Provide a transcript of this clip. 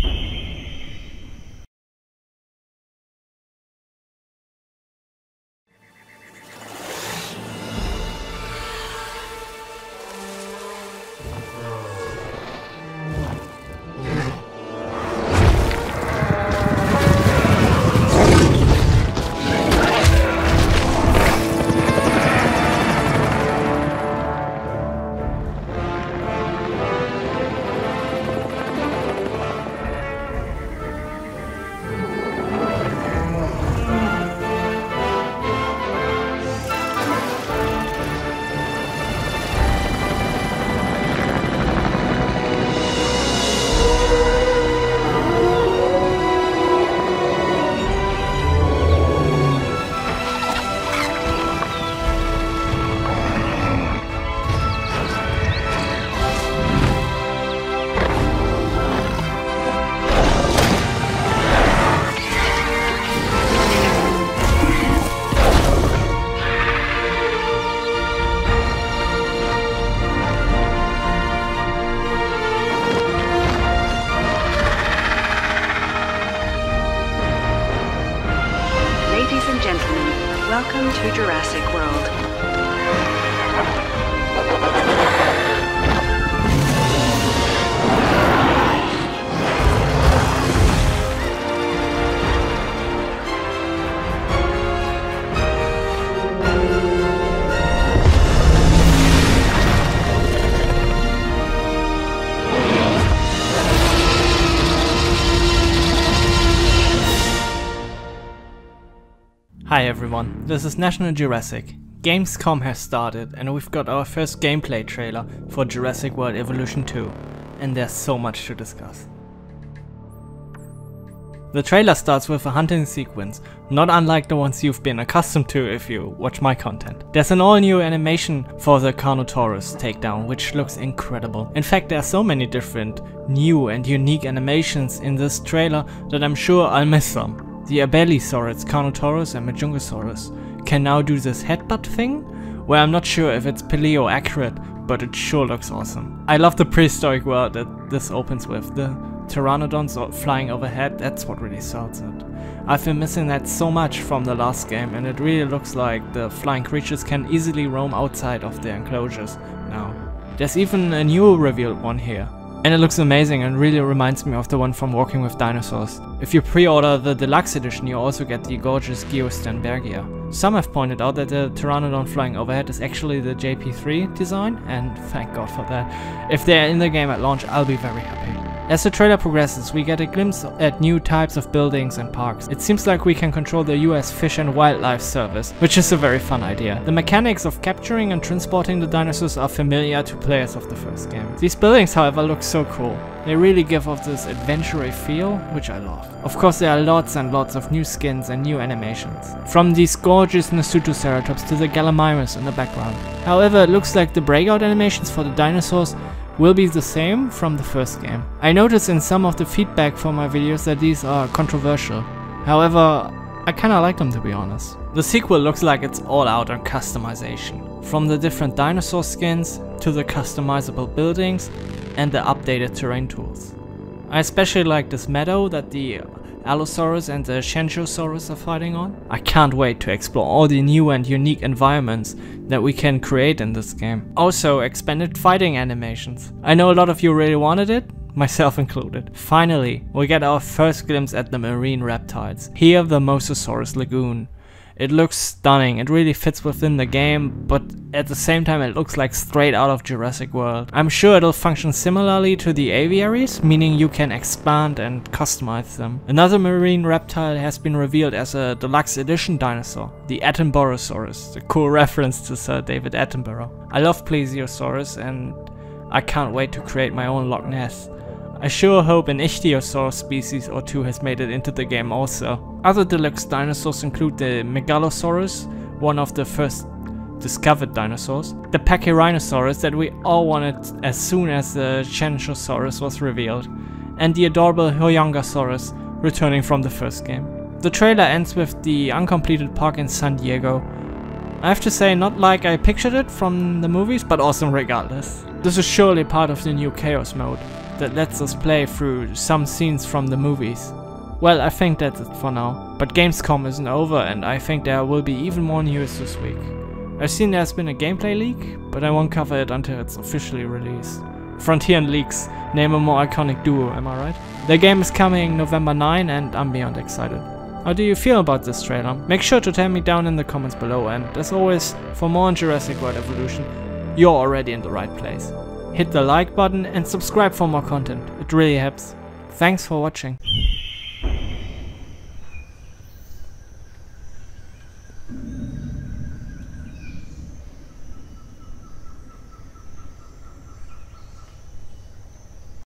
Welcome to Jurassic World. Hi everyone, this is National Jurassic. Gamescom has started and we've got our first gameplay trailer for Jurassic World Evolution 2, and there's so much to discuss. The trailer starts with a hunting sequence, not unlike the ones you've been accustomed to if you watch my content. There's an all-new animation for the Carnotaurus takedown, which looks incredible. In fact, there are so many different new and unique animations in this trailer that I'm sure I'll miss some. The Abelisaurus, Carnotaurus and Majungasaurus can now do this headbutt thing, where I'm not sure if it's paleo accurate, but it sure looks awesome. I love the prehistoric world that this opens with. The pteranodons flying overhead, that's what really sells it. I've been missing that so much from the last game, and it really looks like the flying creatures can easily roam outside of their enclosures now. There's even a new revealed one here. And it looks amazing and really reminds me of the one from Walking with Dinosaurs. If you pre-order the deluxe edition, you also get the gorgeous Geostanbergia. Some have pointed out that the Pteranodon flying overhead is actually the JP3 design, and thank God for that. If they're in the game at launch, I'll be very happy. As the trailer progresses, we get a glimpse at new types of buildings and parks. It seems like we can control the US Fish and Wildlife Service, which is a very fun idea. The mechanics of capturing and transporting the dinosaurs are familiar to players of the first game. These buildings, however, look so cool. They really give off this adventure feel, which I love. Of course, there are lots and lots of new skins and new animations. From these gorgeous Nasutoceratops to the Gallimimus in the background. However, it looks like the breakout animations for the dinosaurs will be the same from the first game. I noticed in some of the feedback for my videos that these are controversial. However, I kinda like them, to be honest. The sequel looks like it's all out on customization. From the different dinosaur skins to the customizable buildings and the updated terrain tools. I especially like this meadow that the Allosaurus and the Shenchosaurus are fighting on. I can't wait to explore all the new and unique environments that we can create in this game. Also, expanded fighting animations. I know a lot of you really wanted it, myself included. Finally, we get our first glimpse at the marine reptiles. Here, the Mosasaurus lagoon. It looks stunning, it really fits within the game, but at the same time it looks like straight out of Jurassic World. I'm sure it'll function similarly to the aviaries, meaning you can expand and customize them. Another marine reptile has been revealed as a deluxe edition dinosaur, the Attenborosaurus, a cool reference to Sir David Attenborough. I love Plesiosaurus and I can't wait to create my own Loch Ness. I sure hope an Ichthyosaurus species or two has made it into the game also. Other deluxe dinosaurs include the Megalosaurus, one of the first discovered dinosaurs, the Pachyrhinosaurus that we all wanted as soon as the Shenchosaurus was revealed, and the adorable Hoyongasaurus returning from the first game. The trailer ends with the uncompleted park in San Diego. I have to say, not like I pictured it from the movies, but awesome regardless. This is surely part of the new Chaos mode. that lets us play through some scenes from the movies. Well, I think that's it for now, but Gamescom isn't over and I think there will be even more news this week. I've seen there's been a gameplay leak, but I won't cover it until it's officially released. Frontier and Leaks, name a more iconic duo, am I right? The game is coming November 9 and I'm beyond excited. How do you feel about this trailer? Make sure to tell me down in the comments below, and as always, for more on Jurassic World Evolution, you're already in the right place. Hit the like button and subscribe for more content, it really helps. Thanks for watching.